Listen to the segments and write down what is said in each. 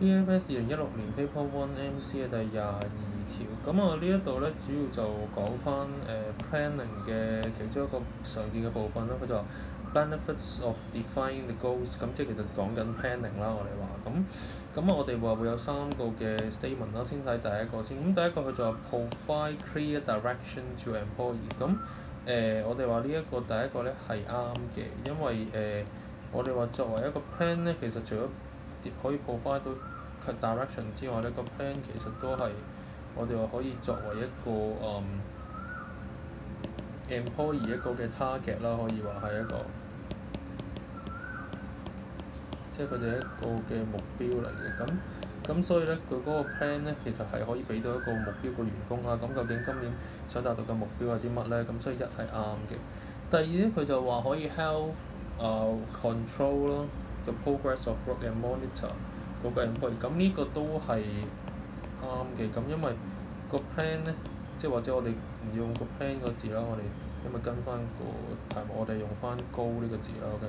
PFS 2016年 Paper One MC 嘅第22條，咁我呢一度咧主要就講翻planning 嘅其中一個常見嘅部分啦。佢就話 benefits of defining the goals，咁即係其實講緊 planning 啦。我哋話咁我哋話會有3個嘅 statement 啦。先睇第一個先，咁第一個佢就話 provide clear direction to employee。咁我哋話呢一個第一個咧係啱嘅，因為我哋話作為一個 plan 咧，其實除咗可以 provide 到 direction 之外咧，個 plan 其實都係我哋話可以作為一個employee 一個嘅 target 啦，可以話係一個，即係佢哋一個嘅目標嚟嘅。咁所以咧，佢嗰個 plan 咧，其實係可以俾到一個目標個員工啦。咁究竟今年想達到嘅目標係啲乜咧？咁所以一係啱嘅。第二咧，佢就話可以 help control 咯，the progress of work and monitor 嗰個 employee。咁呢個都係啱嘅。咁因為個 plan 咧，即係或者我哋唔用個 plan 個字啦，我哋因為跟翻個題目，我哋用翻高呢個字啦。OK，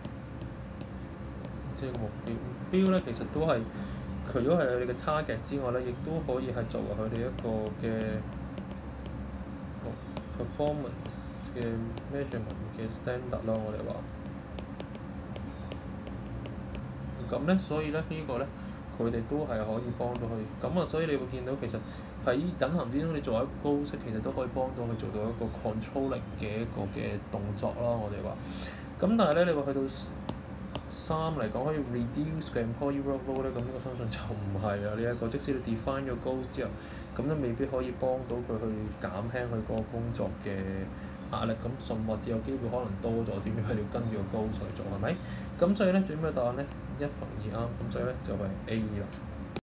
即係目標咧，其實都係除咗係佢哋嘅 target 之外咧，亦都可以係作為佢哋一個嘅performance 嘅 measurement 嘅 standard 咯。我哋話咁咧，所以咧呢個咧佢哋都係可以幫到佢。咁啊，所以你會見到其實喺隱含之中，你做一個高息，其實都可以幫到佢做到一個 controlling 嘅一個嘅動作啦。我哋話咁，但係咧你話去到3嚟講可以 reduce 嘅 employee workload 咧，咁呢個相信就唔係啦。呢一個即使你 define 咗 goals 之後，咁都未必可以幫到佢去減輕佢嗰個工作嘅壓力，咁甚至有機會可能多咗添，因為你要跟住個 goals 去做，係咪？咁所以咧最尾嘅答案咧1同2啱，咁所以咧就係 A 啦。